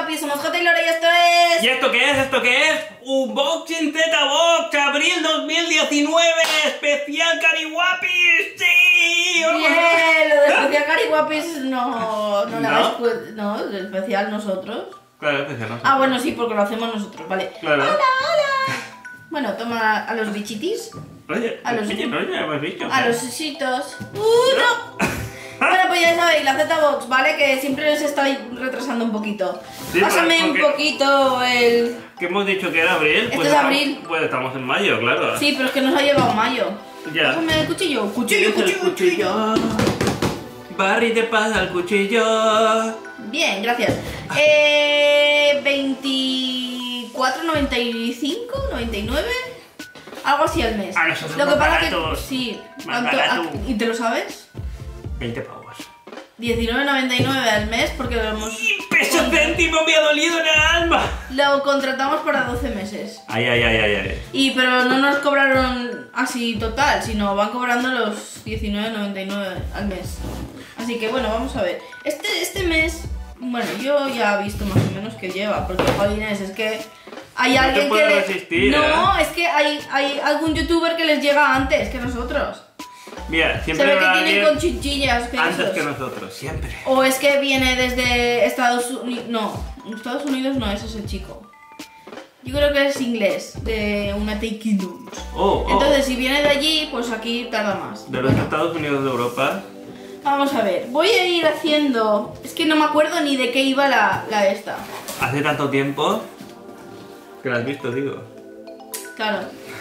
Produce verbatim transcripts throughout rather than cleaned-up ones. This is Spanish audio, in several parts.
Cariwapi, somos Jota y Lore y esto es... ¿Y esto qué es? ¿Esto qué es? Unboxing Z-Box, abril dos mil diecinueve, especial Cariwapi, ¡sí! Bien, lo de especial Cariwapis no... No, ¿No? le hagáis cu- no, el especial nosotros. Claro, especial nosotros. Ah, bueno, sí, porque lo hacemos nosotros, vale. Claro. ¡Hola, hola! Bueno, toma a los bichitis, Oye, a los- oye, no, ya hemos dicho. a los ositos. ¡Uh, no! Bueno, pues ya sabéis, la Z-Box, ¿vale? Que siempre os estáis retrasando un poquito. Sí, Pásame porque- un poquito el... ¿Qué hemos dicho que era abril? Esto Pues es estamos- abril. Pues estamos en mayo, claro. Sí, pero es que nos ha llevado mayo. Ya. Pásame el cuchillo. Cuchillo, ¿Tienes el cuchillo, cuchillo. Barry, te pasa el cuchillo. Bien, gracias. Eh, veinticuatro noventa y cinco, noventa y nueve, algo así al mes. Ah, esos son Lo que más pasa que baratos. sí, Más ¿cuánto- barato. ah, ¿y te lo sabes? veinte pavos. diecinueve noventa y nueve al mes porque lo hemos ¡Peso céntimo me ha dolido en el alma! lo contratamos para doce meses. Ay, ay, ay, ay, ay. Y pero no nos cobraron así total, sino van cobrando los diecinueve noventa y nueve al mes. Así que bueno, vamos a ver. Este, este mes, bueno, yo ya he visto más o menos que lleva, porque jolines, es que hay No te alguien que puedes le- resistir, No, ¿eh? es que hay, hay algún youtuber que les llega antes que nosotros. Mira, Se siempre ve que habrá tienen alguien con chinchillas que antes esos. que nosotros, siempre. O es que viene desde Estados Unidos. No, Estados Unidos no, ese es el chico. Yo creo que es inglés, de United Kingdom. Oh, oh. Entonces, si viene de allí, pues aquí tarda más. De los Estados Unidos de Europa. Vamos a ver, voy a ir haciendo... Es que no me acuerdo ni de qué iba la, la esta. Hace tanto tiempo que la has visto, digo. Claro.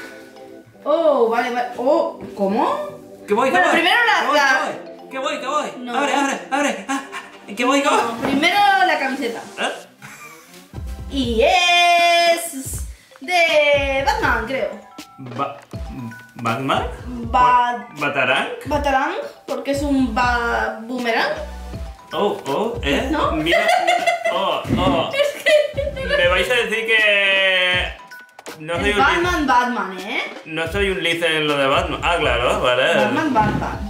Oh, vale, vale. Oh, ¿cómo? Que voy, que Bueno, voy. primero la- Que voy, la- que voy, que voy. No. Abre, abre, abre. Ah, ah, que voy, que voy. No, primero la camiseta. ¿Eh? Y es... de Batman, creo. Ba- ¿Batman? Ba- ¿Batarang? Batarang, porque es un ba boomerang. Oh, oh, ¿eh? ¿No? Mira. Oh, oh. Me vais a decir que... No soy Es un... Batman, Batman, ¿eh? No soy un lice en lo de Batman. Ah, claro, vale. Batman, Batman.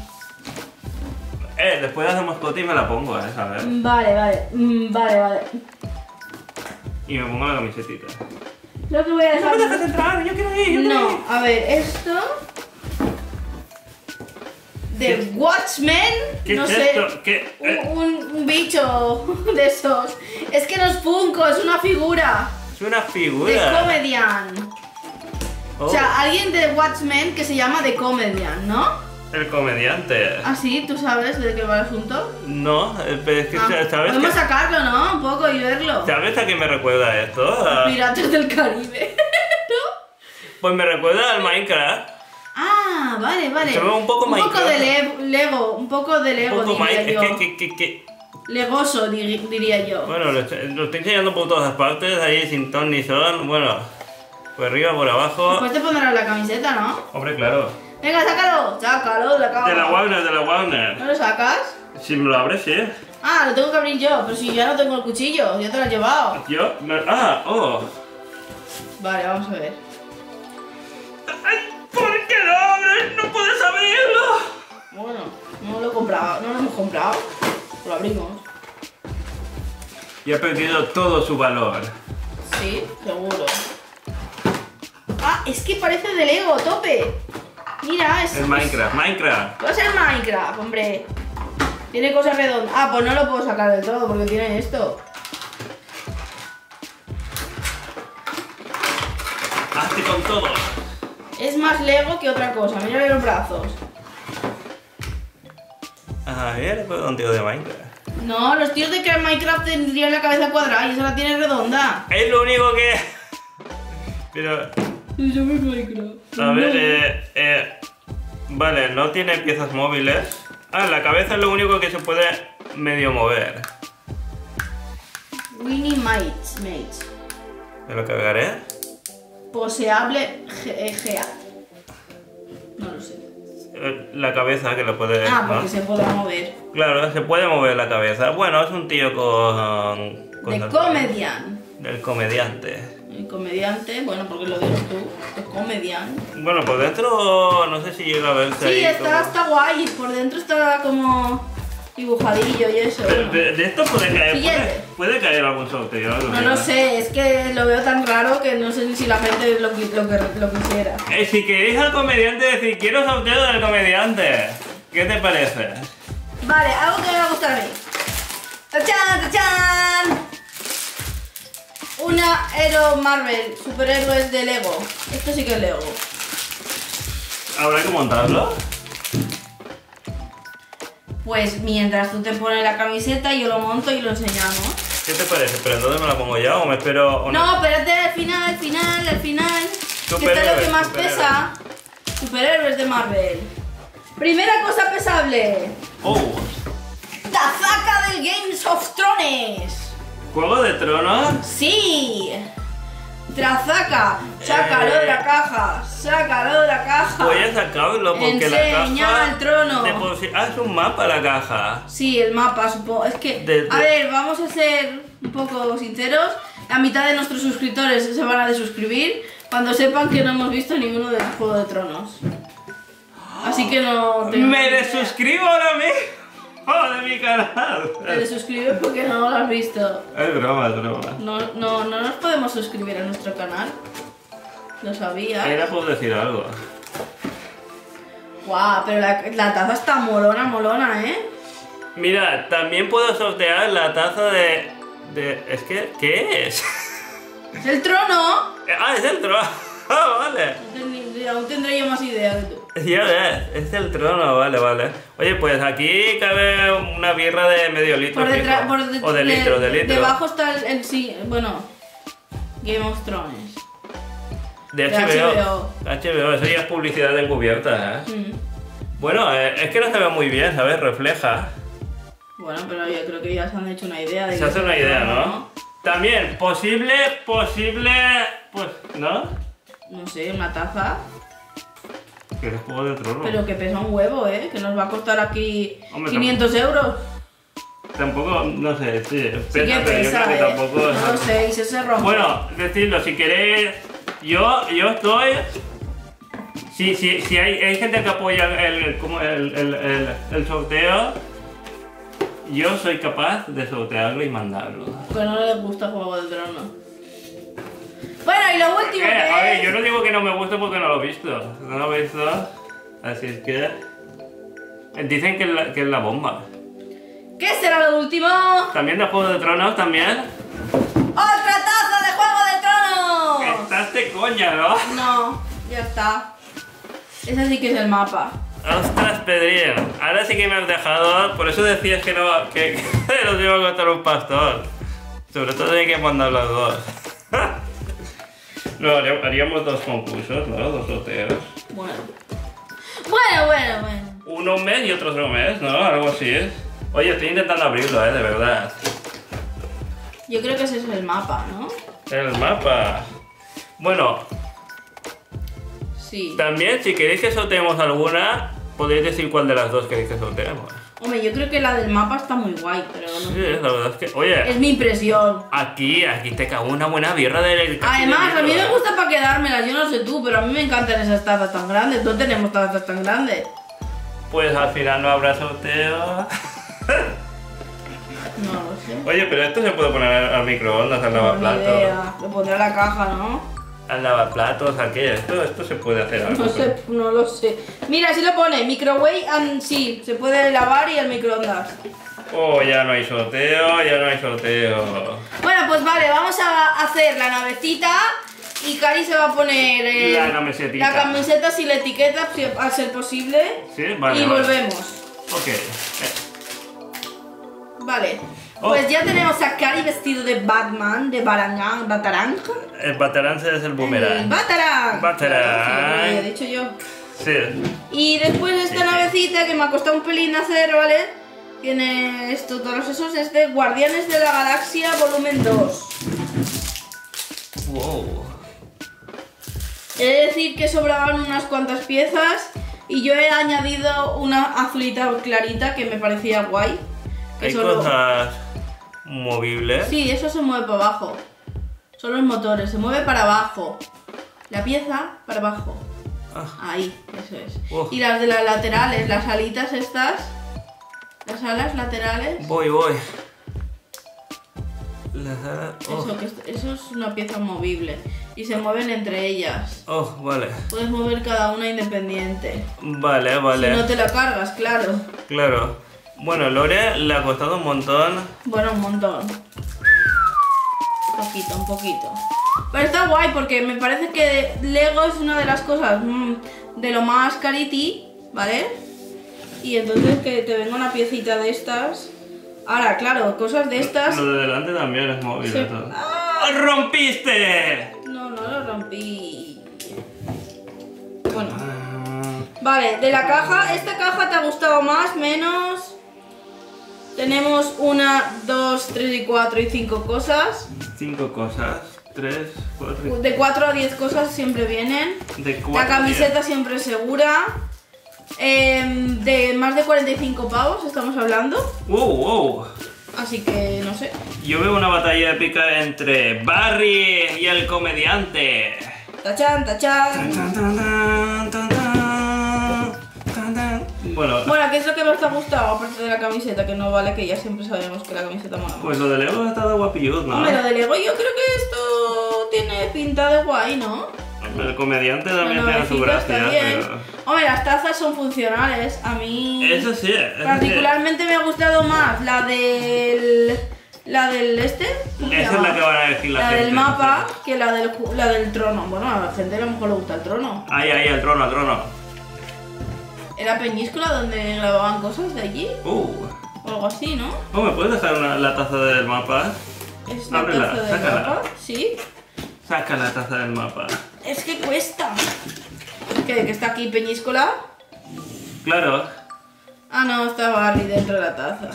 Eh, después hacemos cote y me la pongo, eh, ¿sabes? Vale, vale, mm, vale, vale. Y me pongo la camisetita. Lo que voy a dejar... ¡No me dejes entrar! ¡Yo quiero ir! yo quiero ir. No, a ver, esto... ¿Qué? De Watchmen, ¿Qué no es sé, esto? ¿Qué? un, Eh, un- un bicho de esos. Es que no es Funko, es una figura es una de figura. Comedian. Oh, O sea, alguien de Watchmen que se llama The Comedian, ¿no? el comediante. ¿Ah, sí? ¿Tú sabes de qué va el asunto? No, eh, pero es que, Ah, ¿sabes podemos qué? sacarlo, ¿no? Un poco y verlo. ¿Sabes a qué me recuerda esto? A- Piratas del Caribe. ¿No? Pues me recuerda al Minecraft. Ah, vale, vale. Se ve un poco Un poco Minecraft. de le- Lego, un poco de Lego, Un poco diría Minecraft. yo. Es que, que, que, que- Legoso, di- diría yo. Bueno, lo estoy, lo estoy enseñando por todas partes, ahí sin ton ni son. Bueno, por arriba, por abajo. Después te pondrás la camiseta, ¿no? Hombre, claro. Venga, sácalo. Sácalo de la cámara. De la Warner, de la Warner. ¿No lo sacas? Si me lo abres, sí. Ah, lo tengo que abrir yo, pero si ya no tengo el cuchillo, ya te lo has llevado. Yo, no- ah, oh. Vale, vamos a ver. Ay, ¿por qué lo abres? No puedes abrirlo. Bueno, no lo he comprado, no lo hemos comprado. Lo abrimos. Y ha perdido todo su valor. Sí, seguro. Ah, es que parece de Lego, tope. Mira, es... Es Minecraft, Minecraft. Va a ser Minecraft, hombre. Tiene cosas redondas. Ah, pues no lo puedo sacar del todo porque tiene esto. Hazte con todo. Es más Lego que otra cosa. Mira los brazos. A ver, pues un tío de Minecraft. No, los tíos de que Minecraft tendrían la cabeza cuadrada y esa la tiene redonda. Es lo único que... Pero, Yo me Minecraft. a ver, eh, eh... Vale, no tiene piezas móviles. Ah, la cabeza es lo único que se puede medio mover. Winnie Mates, Mates. Me lo cargaré. Poseable G- G A. No lo sé. Eh, La cabeza que lo puede... Ah, ¿no? porque se puede mover. Claro, se puede mover la cabeza. Bueno, es un tío con... con De Comedian. Del comediante. El comediante, bueno, porque lo dices tú. De Comedian. Bueno, por dentro no sé si llega a verse Sí, ahí está, como- está guay. Por dentro está como... dibujadillo y eso. Pero, Bueno. de, de esto puede caer, puede, Siguiente. puede caer algún sorteo. algo No así, lo sé, es que lo veo tan raro que no sé si la gente lo, qui- lo, que- lo quisiera. Eh, si queréis al comediante decir quiero sorteo del comediante, ¿qué te parece? Vale, algo que me va a gustar a mí. ¡Tachán, tachán! Una Hero Marvel, superhéroes de Lego. Esto sí que es Lego. ¿Habrá que montarlo? Pues mientras tú te pones la camiseta, yo lo monto y lo enseñamos. ¿Qué te parece? ¿Pero entonces me la pongo ya o me espero? O No, espérate, al final, al final, al final. Que está lo que Superhéroes, más superhéroes. pesa. Superhéroes de Marvel. Primera cosa pesable. Oh, Tazaca del Games of Thrones. ¿Juego de Tronos? Sí. Trazaca. Sácalo Eh. de la caja. Sácalo de la caja. Voy a sacarlo porque la Enseña caja... el trono. de por sí- Ah, es un mapa la caja. Sí, el mapa, supongo. Es que, De- de- a ver, vamos a ser un poco sinceros. La mitad de nuestros suscriptores se van a desuscribir cuando sepan que no hemos visto ninguno del Juego de Tronos. Así que no tengo Me ni idea. desuscribo ahora mismo de mi canal. Te desuscribes porque no lo has visto. Es broma, es broma. No, no, no nos podemos suscribir a nuestro canal. Lo sabía. Era por decir algo. Guau, pero la, la taza está molona, molona, ¿eh? Mira, también puedo sortear la taza de... de... Es que... ¿Qué es? ¡Es el trono! Ah, es el trono. Ah, vale. No ten- Aún tendré yo más idea que tú. Ya ves, es el trono, vale, vale. Oye, pues aquí cabe una birra de medio litro. Por detrás, fijo. por de- O de litro, de litro. Debajo está el, el sí, bueno, Game of Thrones. De de H B O. H B O. H B O, eso ya es publicidad encubierta, ¿eh? Mm. Bueno, eh, es que no se ve muy bien, ¿sabes? Refleja. Bueno, pero yo creo que ya se han hecho una idea de Se que hace es una el idea, trono, ¿no? También, posible, posible... Pues, ¿no? No sé, una taza, Que es Juego de Tronos. pero que pesa un huevo, ¿eh? Que nos va a costar aquí Hombre, quinientos euros. Tampoco, no sé, sí. Sí que pesa, pero yo pesa, creo que ¿eh? tampoco... No lo sé, y se se rompe. Bueno, decidlo, si queréis, yo, yo estoy... Si, si, si hay, hay gente que apoya el, el, como el, el, el, el sorteo, yo soy capaz de sortearlo y mandarlo. Pero no les gusta Juego de Tronos. Bueno, y lo último Eh, que a ver, es... yo no digo que no me guste porque no lo he visto. No lo he visto, así es que... Dicen que es la, que es la bomba. ¿Qué será lo último? También de Juego de Tronos, también. ¡Otra taza de Juego de Tronos! Estás de coña, ¿no? No, ya está. Ese sí que es el mapa. Ostras, Pedrín, ahora sí que me has dejado, por eso decías que no, que, que nos iba a costar un pastor. Sobre todo hay que mandar las dos. No, haría- haríamos dos concursos, ¿no? Dos sorteos. Bueno. Bueno, bueno, bueno. Uno un mes y otro otro mes, ¿no? Algo así. Oye, estoy intentando abrirlo, ¿eh? De verdad. Yo creo que ese es el mapa, ¿no? El mapa. Bueno, Sí. también si queréis que sorteemos alguna, podéis decir cuál de las dos queréis que sorteemos. Hombre, yo creo que la del mapa está muy guay, pero no Sí, sé. la verdad es que... Oye, Es mi impresión. aquí, aquí te cago una buena birra del... Además, a mí ¿eh? me gusta para quedármelas, yo no sé tú, pero a mí me encantan esas tazas tan grandes. No tenemos tazas tan grandes. Pues al final no habrá sorteo. No lo sé. Oye, pero esto se puede poner al al microondas, al No, ni lavaplatos. idea. Lo pondré a la caja, ¿no? Al lavaplatos, ¿a qué? Esto, esto se puede hacer algo. No sé, no lo sé. Mira, si lo pone, microwave and sí, se puede lavar y el microondas. Oh, ya no hay sorteo, ya no hay sorteo. Bueno, pues vale, vamos a hacer la navecita y Cari se va a poner eh, La camisetita. la camiseta sin la etiqueta, si- a ser posible. Sí, vale, y vale. volvemos. Ok. Eh, Vale. Oh. Pues ya tenemos a Cari vestido de Batman, de Barangán, Batarang. El Batarán es el boomerang. Batarang. Batarang. Claro, sí, lo he dicho yo. Sí. Y después esta Sí, sí. navecita que me ha costado un pelín hacer, ¿vale? Tiene esto, todos esos, es de Guardianes de la Galaxia volumen dos. Wow. He de decir que sobraban unas cuantas piezas y yo he añadido una azulita clarita que me parecía guay. Que Hay solo- cosas movibles. Sí, eso se mueve para abajo. Son los motores, se mueve para abajo. La pieza para abajo. Ah, Ahí, eso es. Uf. Y las de las laterales, las alitas estas, Las alas laterales. Voy, voy. Las alas... Oh. Eso, que es- eso es una pieza movible. Y se mueven entre ellas. Oh, vale. Puedes mover cada una independiente. Vale, vale. Si no te la cargas, claro. Claro. Bueno, Lore le ha costado un montón. Bueno, un montón. Un poquito, un poquito. Pero está guay porque me parece que Lego es una de las cosas mm, de lo más cariti, ¿vale? Y entonces que te venga una piecita de estas. Ahora, claro, cosas de estas. Lo de delante también es móvil. Sí. Todo. ¡Ah! ¡Rompiste! No, no lo rompí. Bueno. Ah, Vale, de la caja, ¿esta caja te ha gustado más, menos? Tenemos una, dos, tres y cuatro y cinco cosas. Cinco cosas. Tres, cuatro. De cuatro a diez cosas siempre vienen. De cuatro. La camiseta siempre segura. Em, de más de cuarenta y cinco pavos estamos hablando. ¡Wow, wow! Así que no sé. Yo veo una batalla épica entre Barry y el comediante. Tachan, tachan. Tan, tan, tan, tan, tan, tan, tan. Bueno, Bueno, ¿qué es lo que más te ha gustado? Aparte de la camiseta, que no vale, que ya siempre sabemos que la camiseta mola más. pues lo de Lego ha estado guapillos, ¿no? Hombre, lo de Lego, yo creo que esto tiene pinta de guay, ¿no? El comediante también Bueno, tiene el su cinco está gracia, bien. pero... Hombre, las tazas son funcionales. A mí Eso sí, eso sí. particularmente me ha gustado más la del... La del este. ¿Cómo se Esa es llama? la que van a decir la, La gente. del mapa que la del, ju- la del trono. Bueno, a la gente a lo mejor le gusta el trono. Ahí, ahí, el trono, el trono. Era Peñíscola donde grababan cosas de allí. Uh. O algo así, ¿no? Oh, ¿me puedes dejar una- la taza del mapa? Es la Ábrela, taza del sácala. mapa. Sí. Saca la taza del mapa. Es que cuesta. ¿Qué? ¿Que está aquí Peñíscola? Claro. Ah, no, está Barry dentro de la taza.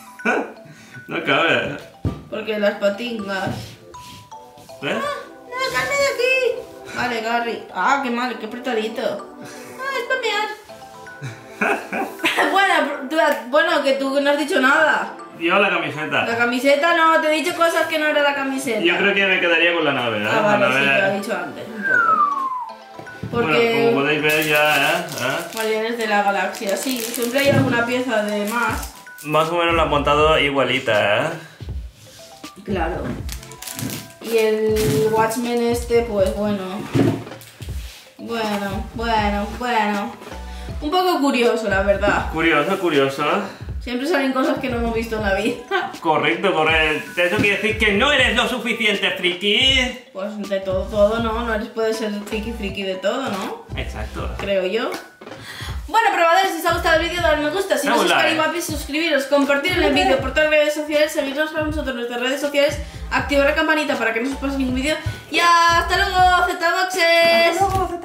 No cabe. Porque las patingas. ¿Ves? ¡No, Gary de aquí! Vale, Gary. Ah, qué mal, qué apretadito. Ah, es para mear. bueno, tú- bueno, que tú no has dicho nada. Yo la camiseta. La camiseta no, te he dicho cosas que no era la camiseta. Yo creo que me quedaría con la nave, ¿eh? Ah, La vale, sí, nave- te lo he dicho antes, un poco. Porque... Bueno, como podéis ver ya, ¿eh? ¿eh? Guardianes de la Galaxia, sí, siempre hay alguna pieza de más. Más o menos la han montado igualita, ¿eh? Claro. Y el Watchmen este, pues bueno. Bueno, bueno, bueno. Un poco curioso, la verdad. Curioso, curioso. Siempre salen cosas que no hemos visto en la vida. Correcto, correcto. Eso quiere decir que no eres lo suficiente friki. Pues de todo, todo, ¿no? No eres, puede ser friki friki de todo, ¿no? Exacto. Creo yo. Bueno, probadores, si os ha gustado el vídeo, dadle me gusta. Si no Dale un sois like. guapis, suscribiros, compartir el vídeo por todas las redes sociales, seguirnos a nosotros en nuestras redes sociales, activar la campanita para que no se os pase ningún vídeo. Y hasta luego, Z-Boxes. Hasta luego,